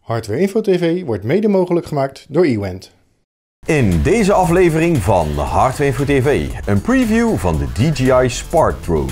Hardware Info TV wordt mede mogelijk gemaakt door eWent. In deze aflevering van Hardware Info TV, een preview van de DJI Spark Drone.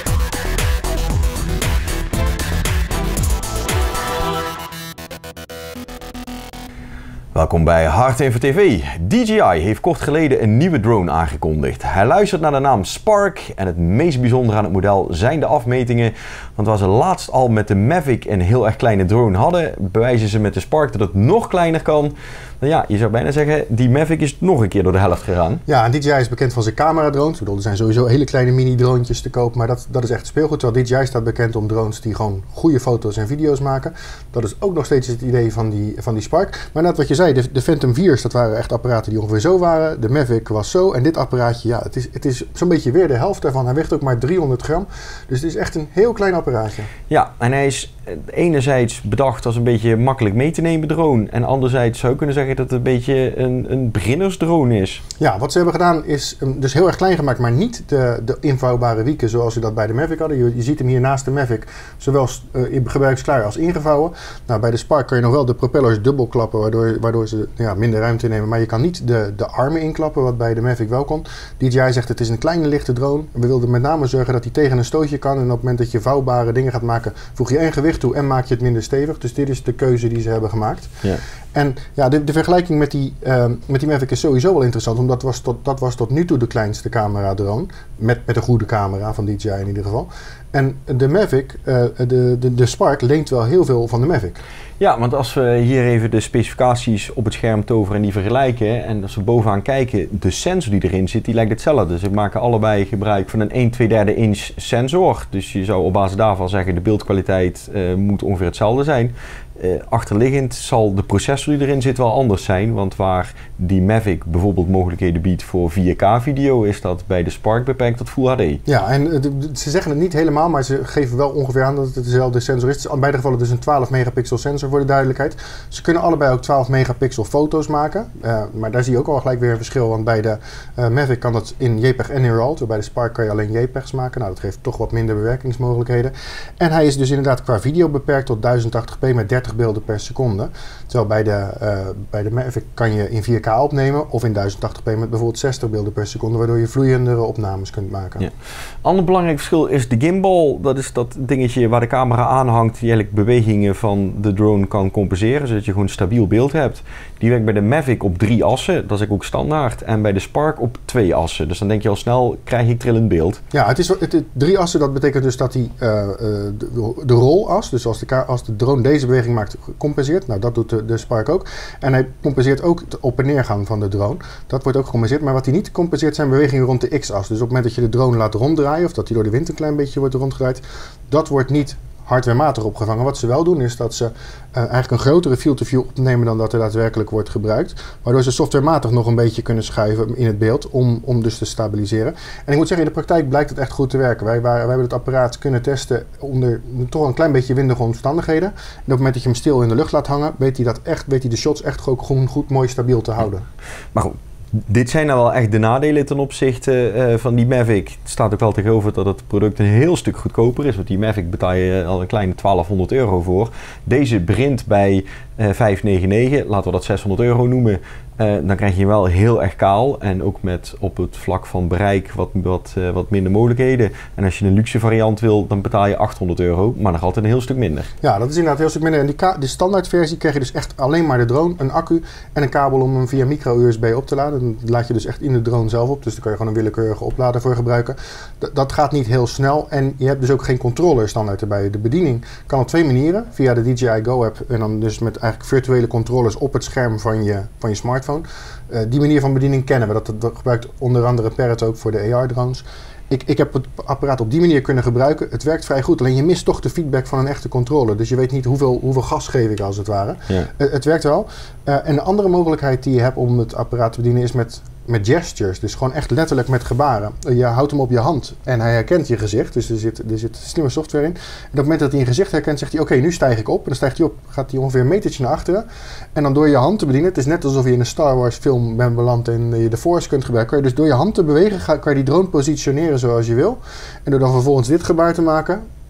Welkom bij Hardware Info TV. DJI heeft kort geleden een nieuwe drone aangekondigd. Hij luistert naar de naam Spark en het meest bijzondere aan het model zijn de afmetingen. Want waar ze laatst al met de Mavic een heel erg kleine drone hadden, bewijzen ze met de Spark dat het nog kleiner kan. Nou ja, je zou bijna zeggen, die Mavic is nog een keer door de helft gegaan. Ja, en DJI is bekend van zijn cameradrones. Ik bedoel, er zijn sowieso hele kleine mini-droontjes te kopen, maar dat is echt speelgoed. Terwijl DJI staat bekend om drones die gewoon goede foto's en video's maken. Dat is ook nog steeds het idee van die Spark. Maar net wat je zei, de Phantom 4's, dat waren echt apparaten die ongeveer zo waren. De Mavic was zo. En dit apparaatje, ja, het is zo'n beetje weer de helft daarvan. Hij weegt ook maar 300 gram. Dus het is echt een heel klein apparaatje. Ja, en hij is enerzijds bedacht als een beetje makkelijk mee te nemen drone. En anderzijds zou je kunnen zeggen dat het een beetje een beginnersdrone is. Ja, wat ze hebben gedaan is dus heel erg klein gemaakt, maar niet de invouwbare wieken zoals ze dat bij de Mavic hadden. Je ziet hem hier naast de Mavic, zowel gebruiksklaar als ingevouwen. Nou, bij de Spark kan je nog wel de propellers dubbel klappen, waardoor ze minder ruimte nemen. Maar je kan niet de armen inklappen, wat bij de Mavic wel kon. DJI zegt het is een kleine lichte drone. We wilden met name zorgen dat hij tegen een stootje kan. En op het moment dat je vouwbare dingen gaat maken, voeg je één gewicht toe en maak je het minder stevig. Dus dit is de keuze die ze hebben gemaakt. Ja. En ja, de vergelijking met die Mavic is sowieso wel interessant, omdat dat was tot nu toe de kleinste camera-drone. Met een goede camera van DJI in ieder geval. En de Mavic, de Spark, leent wel heel veel van de Mavic. Ja, want als we hier even de specificaties op het scherm toveren en die vergelijken, en als we bovenaan kijken, de sensor die erin zit, die lijkt hetzelfde. Ze maken allebei gebruik van een 1/2 inch sensor. Dus je zou op basis daarvan zeggen, de beeldkwaliteit moet ongeveer hetzelfde zijn. Achterliggend zal de processor die erin zit wel anders zijn, want waar die Mavic bijvoorbeeld mogelijkheden biedt voor 4K video, is dat bij de Spark beperkt tot Full HD. Ja, en ze zeggen het niet helemaal, maar ze geven wel ongeveer aan dat het dezelfde sensor is. In beide gevallen dus een 12 megapixel sensor voor de duidelijkheid. Ze kunnen allebei ook 12 megapixel foto's maken, maar daar zie je ook al gelijk weer een verschil, want bij de Mavic kan dat in JPEG en in RAW, bij de Spark kan je alleen JPEGs maken. Nou, dat geeft toch wat minder bewerkingsmogelijkheden. En hij is dus inderdaad qua video beperkt tot 1080p met 30 beelden per seconde. Terwijl bij de Mavic kan je in 4K opnemen of in 1080p met bijvoorbeeld 60 beelden per seconde, waardoor je vloeiendere opnames kunt maken. Ja. Ander belangrijk verschil is de gimbal. Dat is dat dingetje waar de camera aan hangt, die eigenlijk bewegingen van de drone kan compenseren, zodat je gewoon stabiel beeld hebt. Die werkt bij de Mavic op 3 assen, dat is ook standaard, en bij de Spark op 2 assen. Dus dan denk je al snel, krijg ik trillend beeld. Ja, het is 3 assen, dat betekent dus dat hij de rolas, dus als de drone deze beweging maakt, compenseert. Nou, dat doet de Spark ook. En hij compenseert ook de op- en neergang van de drone. Dat wordt ook gecompenseerd. Maar wat hij niet compenseert zijn bewegingen rond de x-as. Dus op het moment dat je de drone laat ronddraaien, of dat hij door de wind een klein beetje wordt rondgedraaid, dat wordt niet hardwarematig opgevangen. Wat ze wel doen is dat ze eigenlijk een grotere field-of-view opnemen dan dat er daadwerkelijk wordt gebruikt. Waardoor ze softwarematig nog een beetje kunnen schuiven in het beeld om dus te stabiliseren. En ik moet zeggen, in de praktijk blijkt het echt goed te werken. Wij hebben het apparaat kunnen testen onder toch een klein beetje windige omstandigheden. En op het moment dat je hem stil in de lucht laat hangen, weet hij de shots echt ook gewoon goed mooi stabiel te houden. Maar goed, dit zijn nou wel echt de nadelen ten opzichte van die Mavic. Het staat ook wel tegenover dat het product een heel stuk goedkoper is. Want die Mavic betaal je al een kleine 1200 euro voor. Deze begint bij 599, laten we dat 600 euro noemen. Dan krijg je wel heel erg kaal en ook met op het vlak van bereik wat minder mogelijkheden. En als je een luxe variant wil, dan betaal je 800 euro, maar nog altijd een heel stuk minder. Ja, dat is inderdaad een heel stuk minder. En de standaardversie krijg je dus echt alleen maar de drone, een accu en een kabel om hem via micro-USB op te laden. Dat laat je dus echt in de drone zelf op, dus daar kan je gewoon een willekeurige oplader voor gebruiken. Dat gaat niet heel snel en je hebt dus ook geen controller standaard erbij. De bediening kan op 2 manieren, via de DJI Go app en dan dus met eigenlijk virtuele controllers op het scherm van je smartphone. Die manier van bediening kennen we. Dat gebruikt onder andere Parrot ook voor de AR-drones. Ik heb het apparaat op die manier kunnen gebruiken. Het werkt vrij goed, alleen je mist toch de feedback van een echte controller. Dus je weet niet hoeveel gas geef ik als het ware. Ja. Het werkt wel. En de andere mogelijkheid die je hebt om het apparaat te bedienen is met gestures. Dus gewoon echt letterlijk met gebaren. Je houdt hem op je hand en hij herkent je gezicht. Dus er zit slimme software in. En op het moment dat hij een gezicht herkent, zegt hij oké, nu stijg ik op. En dan stijgt hij op, gaat hij ongeveer een metertje naar achteren. En dan door je hand te bedienen, het is net alsof je in een Star Wars film bent beland en je de Force kunt gebruiken. Kan je dus door je hand te bewegen, kan je die drone positioneren zoals je wil. En door dan vervolgens dit gebaar te maken,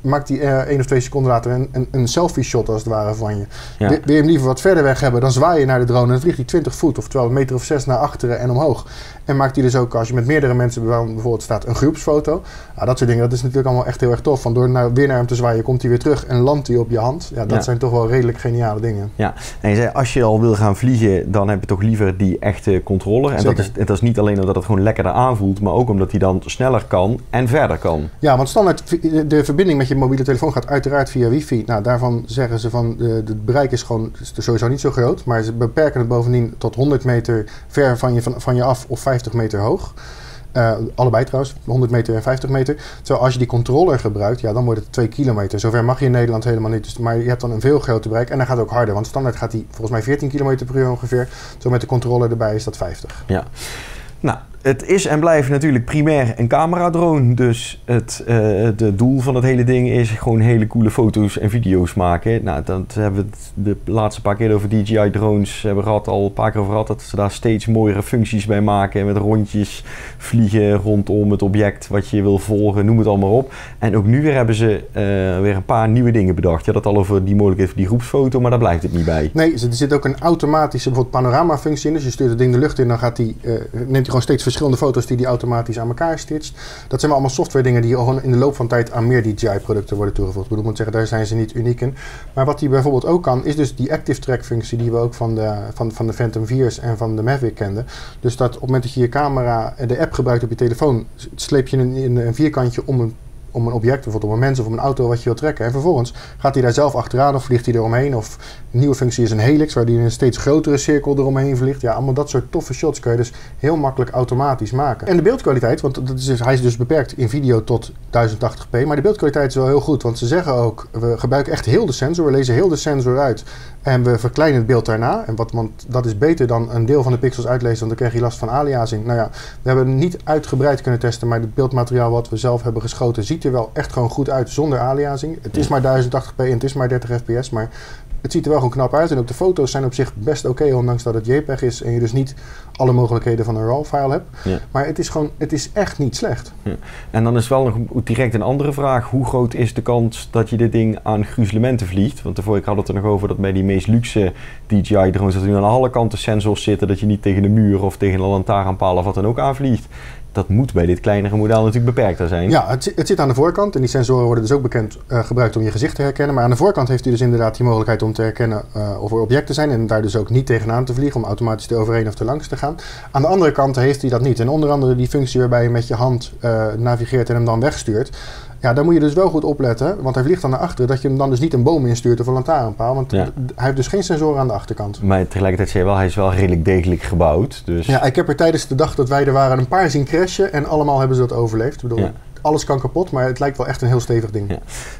maakt hij 1 of 2 seconden later een selfie shot als het ware van je. Ja. Wil je hem liever wat verder weg hebben, dan zwaai je naar de drone en dan vliegt hij 20 voet, oftewel een meter of 6 naar achteren en omhoog. En maakt hij dus ook, als je met meerdere mensen bijvoorbeeld staat, een groepsfoto. Ja, dat soort dingen, dat is natuurlijk allemaal echt heel erg tof. Van door weer naar hem te zwaaien, komt hij weer terug en landt hij op je hand. Ja, dat zijn toch wel redelijk geniale dingen. Ja, en je zei, als je al wil gaan vliegen, dan heb je toch liever die echte controller. En dat is niet alleen omdat het gewoon lekkerder aanvoelt, maar ook omdat hij dan sneller kan en verder kan. Ja, want standaard, de verbinding met je mobiele telefoon gaat uiteraard via wifi. Nou, daarvan zeggen ze van, het bereik is gewoon sowieso niet zo groot. Maar ze beperken het bovendien tot 100 meter ver van je af of 50 meter hoog. Allebei trouwens, 100 meter en 50 meter. Terwijl als je die controller gebruikt, ja, dan wordt het 2 kilometer. Zover mag je in Nederland helemaal niet. Dus, maar je hebt dan een veel groter bereik en dan gaat het ook harder. Want standaard gaat die volgens mij 14 kilometer per uur ongeveer. Zo met de controller erbij is dat 50. Ja. Nou, het is en blijft natuurlijk primair een cameradrone. Dus het doel van het hele ding is gewoon hele coole foto's en video's maken. Nou, dat hebben we de laatste paar keer over DJI drones hebben we al een paar keer over gehad. Dat ze daar steeds mooiere functies bij maken. Met rondjes vliegen rondom het object wat je wil volgen. Noem het allemaal op. En ook nu weer hebben ze weer een paar nieuwe dingen bedacht. Je had het al over die mogelijkheid voor die groepsfoto, maar daar blijft het niet bij. Nee, er zit ook een automatische bijvoorbeeld panorama-functie in. Dus je stuurt het ding de lucht in, dan neemt hij gewoon steeds verschillende foto's die automatisch aan elkaar stitcht. Dat zijn allemaal software dingen die gewoon in de loop van tijd aan meer DJI-producten worden toegevoegd. Ik moet zeggen, daar zijn ze niet uniek in. Maar wat hij bijvoorbeeld ook kan, is dus die active track-functie die we ook van de Phantom 4's en van de Mavic kenden. Dus dat op het moment dat je je camera en de app gebruikt op je telefoon, sleep je een vierkantje om een object, bijvoorbeeld om een mens of om een auto wat je wil trekken. En vervolgens gaat hij daar zelf achteraan of vliegt hij eromheen. Of een nieuwe functie is een helix, waar hij in een steeds grotere cirkel eromheen vliegt. Ja, allemaal dat soort toffe shots kun je dus heel makkelijk automatisch maken. En de beeldkwaliteit, want hij is dus beperkt in video tot 1080p. Maar de beeldkwaliteit is wel heel goed, want ze zeggen ook, we gebruiken echt heel de sensor. We lezen heel de sensor uit en we verkleinen het beeld daarna. Want dat is beter dan een deel van de pixels uitlezen, want dan krijg je last van aliasing. Nou ja, we hebben het niet uitgebreid kunnen testen, maar het beeldmateriaal wat we zelf hebben geschoten ziet er wel echt gewoon goed uit zonder aliasing. Het is maar 1080p en het is maar 30 fps, maar het ziet er wel gewoon knap uit. En ook de foto's zijn op zich best oké, ondanks dat het JPEG is en je dus niet alle mogelijkheden van een RAW-file hebt. Ja. Maar het is echt niet slecht. Ja. En dan is wel nog direct een andere vraag. Hoe groot is de kans dat je dit ding aan gruzelementen vliegt? Want de vorige keer had het er nog over dat bij die meest luxe DJI-drones dat er aan alle kanten sensors zitten, dat je niet tegen de muur of tegen een lantaarnpaal of wat dan ook aanvliegt. Dat moet bij dit kleinere model natuurlijk beperkter zijn. Ja, het zit aan de voorkant en die sensoren worden dus ook gebruikt om je gezicht te herkennen. Maar aan de voorkant heeft u dus inderdaad die mogelijkheid om te herkennen of er objecten zijn en daar dus ook niet tegenaan te vliegen om automatisch er overheen of erlangs te gaan. Aan de andere kant heeft hij dat niet. En onder andere die functie waarbij je met je hand navigeert en hem dan wegstuurt. Ja, daar moet je dus wel goed opletten, want hij vliegt dan naar achteren, dat je hem dan dus niet een boom instuurt of een lantaarnpaal, want hij heeft dus geen sensoren aan de achterkant. Maar tegelijkertijd zei je wel, hij is wel redelijk degelijk gebouwd. Dus... Ja, ik heb er tijdens de dag dat wij er waren een paar zien crashen en allemaal hebben ze dat overleefd. Ik bedoel, alles kan kapot, maar het lijkt wel echt een heel stevig ding.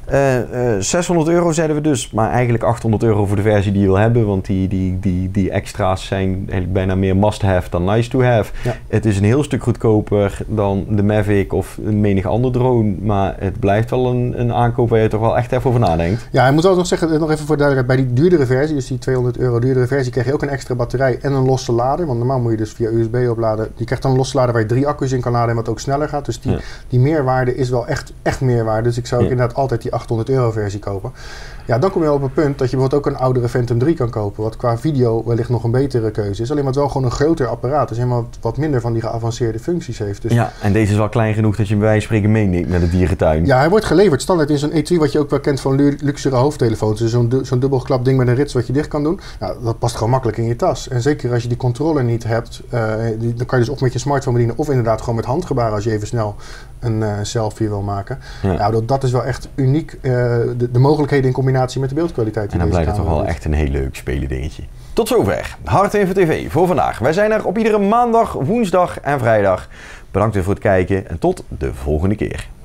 Ja. 600 euro zeiden we dus, maar eigenlijk 800 euro voor de versie die je wil hebben, want die extra's zijn eigenlijk bijna meer must-have dan nice-to-have. Ja. Het is een heel stuk goedkoper dan de Mavic of menig ander drone, maar het blijft wel een aankoop waar je toch wel echt even over nadenkt. Ja, ik moet wel nog zeggen, nog even voor de duidelijkheid, bij die duurdere versie, dus die 200 euro duurdere versie, krijg je ook een extra batterij en een losse lader, want normaal moet je dus via USB opladen. Je krijgt dan een losse lader waar je 3 accu's in kan laden en wat ook sneller gaat, dus die meerwaarde is wel echt meerwaarde. Dus ik zou ook inderdaad altijd die 800 euro versie kopen. Ja, dan kom je op het punt dat je bijvoorbeeld ook een oudere Phantom 3 kan kopen. Wat qua video wellicht nog een betere keuze is. Alleen wat wel gewoon een groter apparaat. Dus helemaal wat minder van die geavanceerde functies heeft. Dus ja, en deze is wel klein genoeg dat je bij wijze van spreken meeneemt naar de dierentuin. Ja, hij wordt geleverd standaard in zo'n etui wat je ook wel kent van luxere hoofdtelefoons. Dus zo'n dubbelklap ding met een rits wat je dicht kan doen. Nou, dat past gewoon makkelijk in je tas. En zeker als je die controller niet hebt, dan kan je dus of met je smartphone bedienen of inderdaad gewoon met handgebaren als je even snel een selfie wil maken. Ja. Nou, dat is wel echt uniek. De mogelijkheden in combinatie met de beeldkwaliteit. En dan blijft het toch wel echt een heel leuk spelen dingetje. Tot zover Hardinfo TV voor vandaag. Wij zijn er op iedere maandag, woensdag en vrijdag. Bedankt weer voor het kijken en tot de volgende keer.